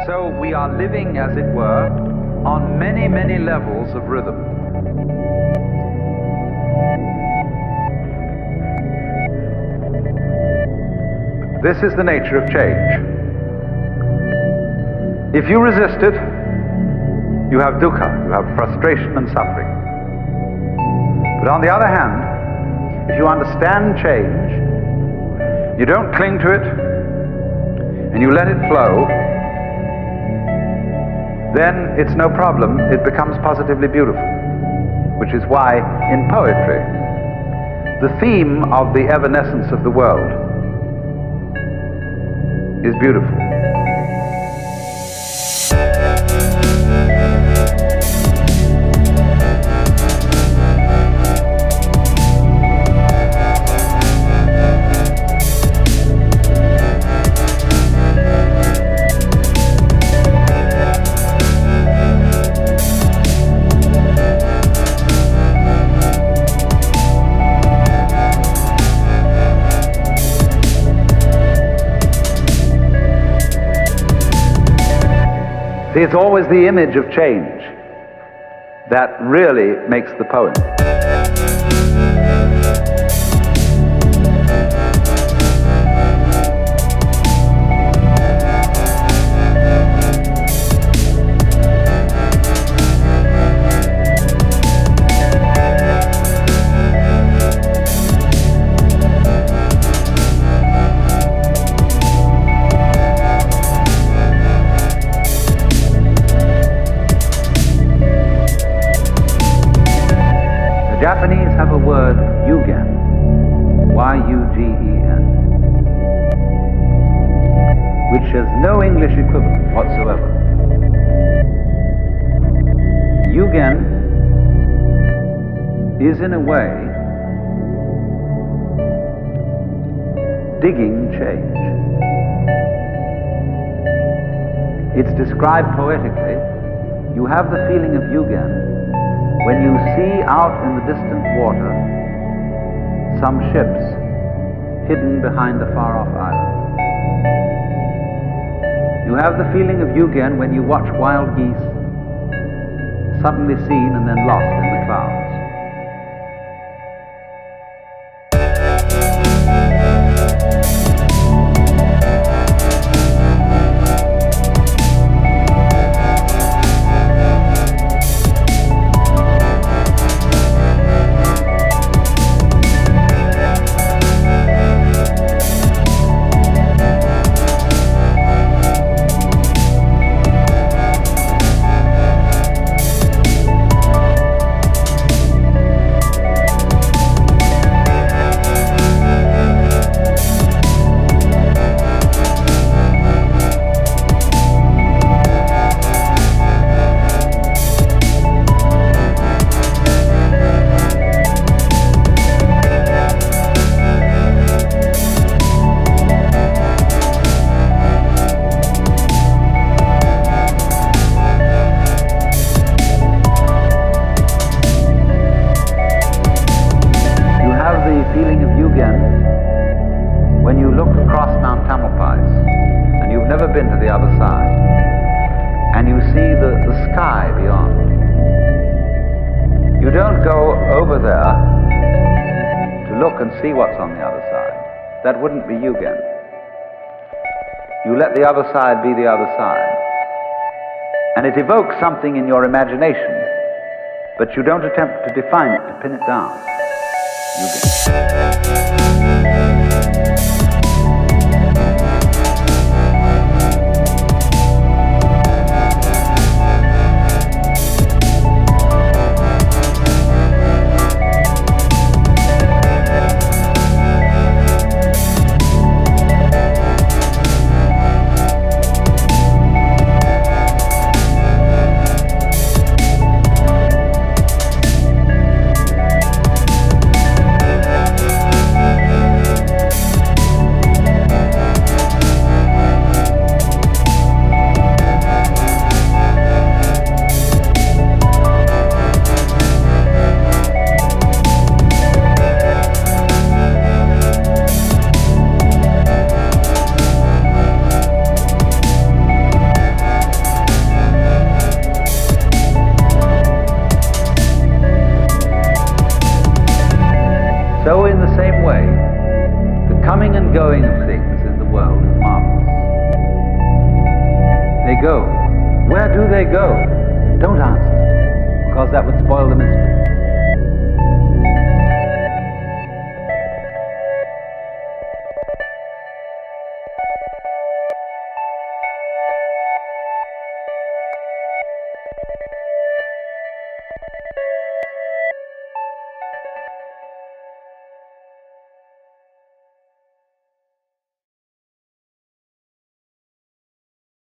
So we are living, as it were, on many, many levels of rhythm. This is the nature of change. If you resist it, you have dukkha, you have frustration and suffering. But on the other hand, if you understand change, you don't cling to it, and you let it flow, then it's no problem. It becomes positively beautiful, which is why in poetry, the theme of the evanescence of the world is beautiful. See, it's always the image of change that really makes the poem. The Japanese have a word, yugen, Y-U-G-E-N, which has no English equivalent whatsoever. Yugen is, in a way, digging change. It's described poetically. You have the feeling of yugen when you see out in the distant water some ships hidden behind a far-off island. You have the feeling of yugen when you watch wild geese suddenly seen and then lost in the clouds. Feeling of yugen when you look across Mount Tamalpais and you've never been to the other side and you see the sky beyond. You don't go over there to look and see what's on the other side. That wouldn't be yugen. You let the other side be the other side, and it evokes something in your imagination, but you don't attempt to define it, to pin it down. So in the same way, the coming and going of things in the world is marvelous. They go. Where do they go? Don't answer, because that would spoil the mystery.